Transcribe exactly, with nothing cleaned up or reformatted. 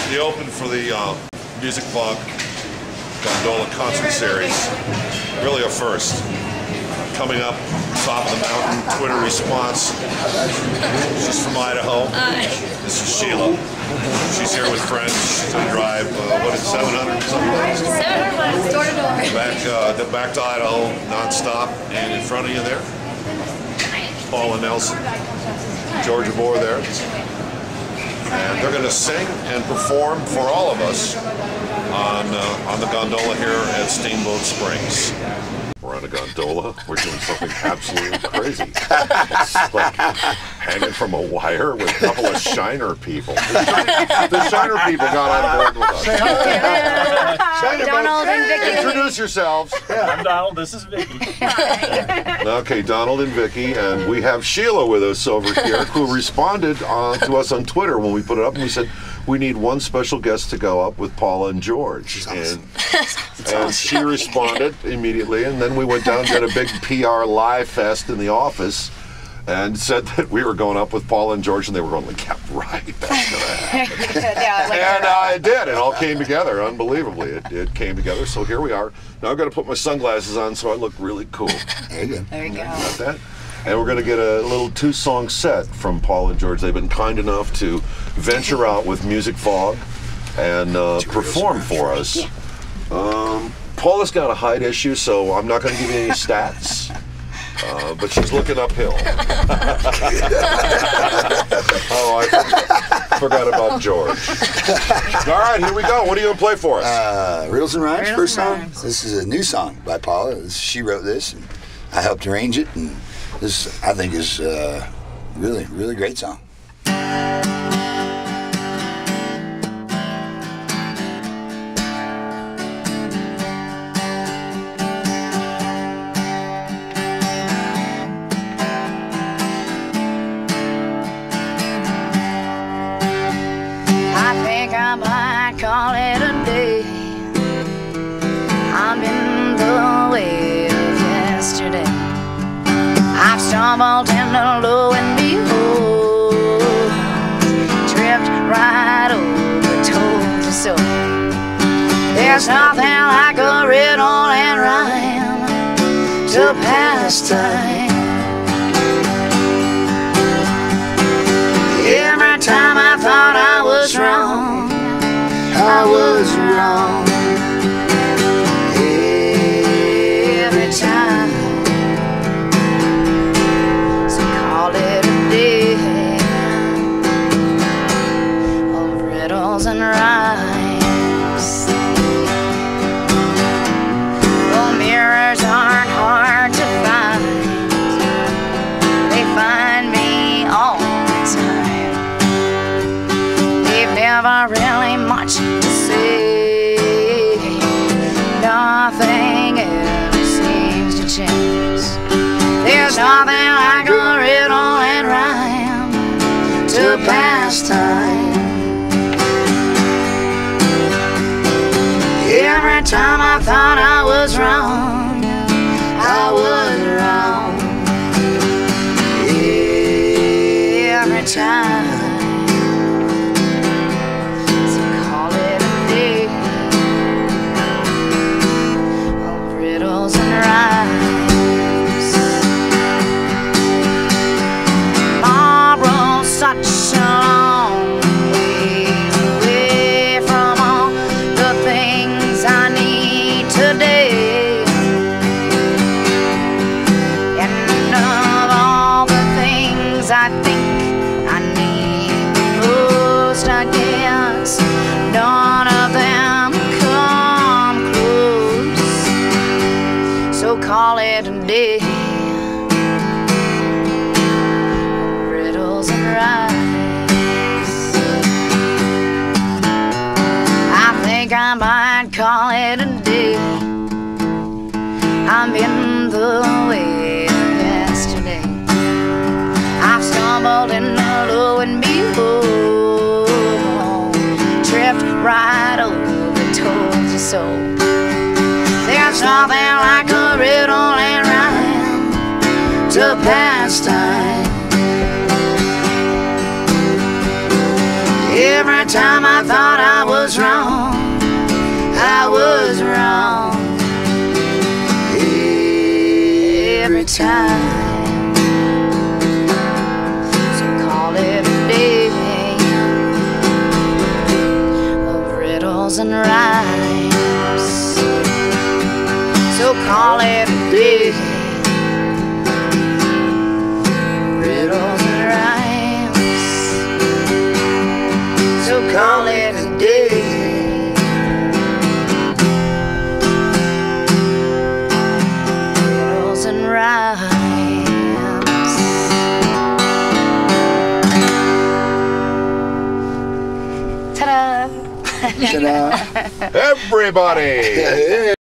the open for the uh, MusicFest Gondola Concert Series. Really a first. Coming up, top of the mountain, Twitter response. She's from Idaho. This is Sheila. She's here with friends. She's going to drive, uh, what is it, seven hundred something? seven hundred miles, door to door. Back, uh, back to Idaho, non-stop. And in front of you there, Paula Nelson, George Devore there. And they're going to sing and perform for all of us on, uh, on the gondola here at Steamboat Springs. We're on a gondola. We're doing something absolutely crazy. It's like hanging from a wire with a couple of Shiner people. The Shiner, the Shiner people got on board with us. Shiner Donald and Vicky. Introduce yourselves. Yeah, I'm Donald. This is Vicky. Okay, Donald and Vicky, and we have Sheila with us over here, who responded uh, to us on Twitter when we put it up, and we said, we need one special guest to go up with Paula and George. And, and she responded immediately, and then we went down and did a big P R live fest in the office and said that we were going up with Paula and George, and they were going, like, yeah, right, that's going to happen. Yeah, like and uh, it did. It all came together, unbelievably. It, it came together, so here we are. Now I've got to put my sunglasses on so I look really cool. There you go. There you go. Got that? And we're going to get a little two-song set from Paul and George. They've been kind enough to venture out with MusicFest and uh, perform for us. Yeah. Um, Paula's got a height issue, so I'm not going to give you any stats. Uh, but she's looking uphill. Oh, I forgot about George. All right, here we go. What are you going to play for us? Uh, Riddles and Rhymes, Riddles first and song. Rhymes. This is a new song by Paula. This, she wrote this, and I helped arrange it. And this, I think, is uh, really, really great song. I might call it a day. I'm in the way of yesterday. I've stumbled in the lo and behold, tripped right over, told you so. There's nothing like a riddle and rhyme to pass time. Every time I thought I was wrong, I was wrong. Every time. So call it a day of riddles and rhymes. The mirrors aren't hard to find. They find me all the time. They've never really much to say. Nothing ever seems to change. There's nothing like a riddle and rhyme to pass time. Every time I thought I was wrong, I was wrong. Every time. Tomorrow's such a long way away from all the things I need today. And of all the things I think I need the most, I guess none of them come close. So call it a day. Riddles and rhymes. I think I might call it a day. I'm in the way of yesterday. I've stumbled in the lo and behold, tripped right over, told you so. There's nothing like a riddle and rhyme to pass time. Every time I thought I every time. So call it a day of riddles and rhymes. So call it a day, riddles and rhymes. So call it a day, riddles and rhymes. Ta-da! Ta-da. Everybody!